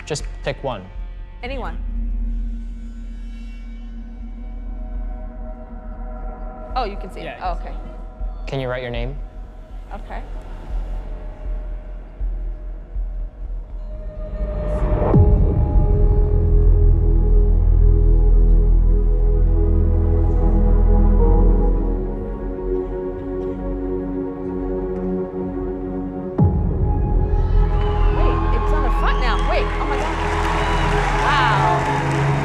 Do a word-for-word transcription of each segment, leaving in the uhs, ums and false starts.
Just pick one. Anyone. Oh, you can see Yeah, it. Oh, okay. Can you write your name? Okay. Wait, it's on the front now. Wait, oh my God. Wow.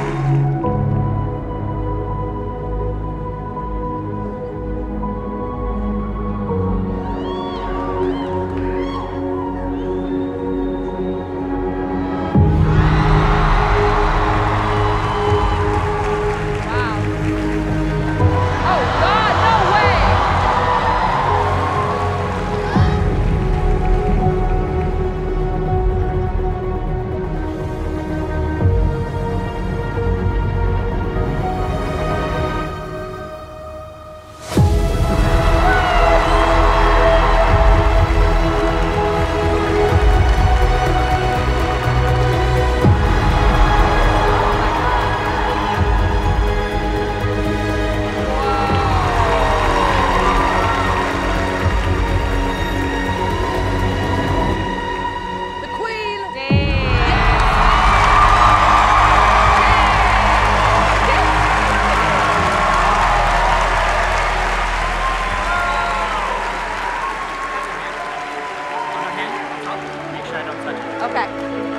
Okay.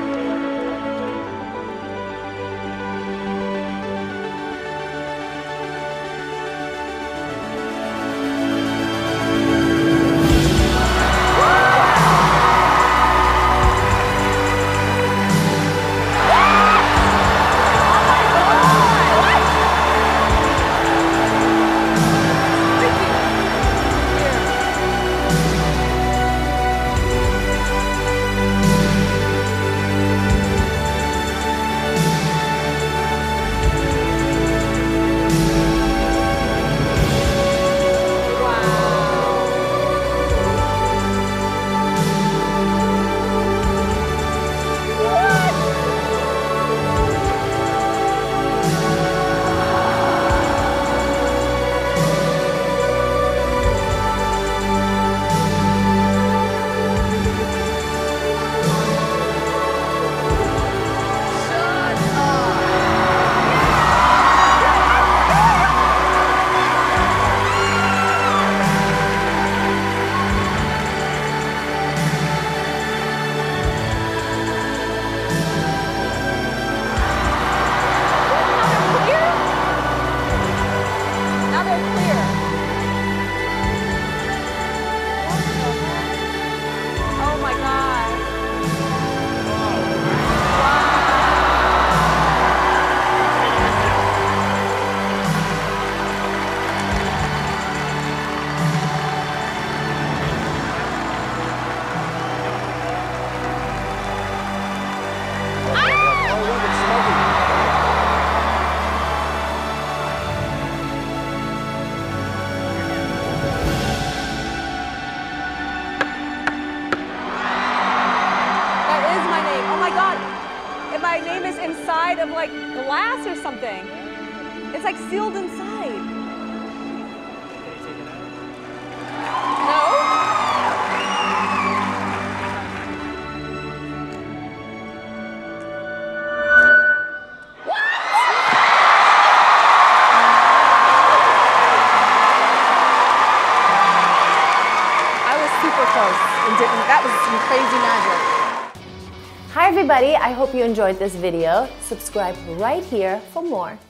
My name is inside of like glass or something. It's like sealed inside. No? What? I was super close and didn't. That was some crazy magic. Hi everybody, I hope you enjoyed this video. Subscribe right here for more.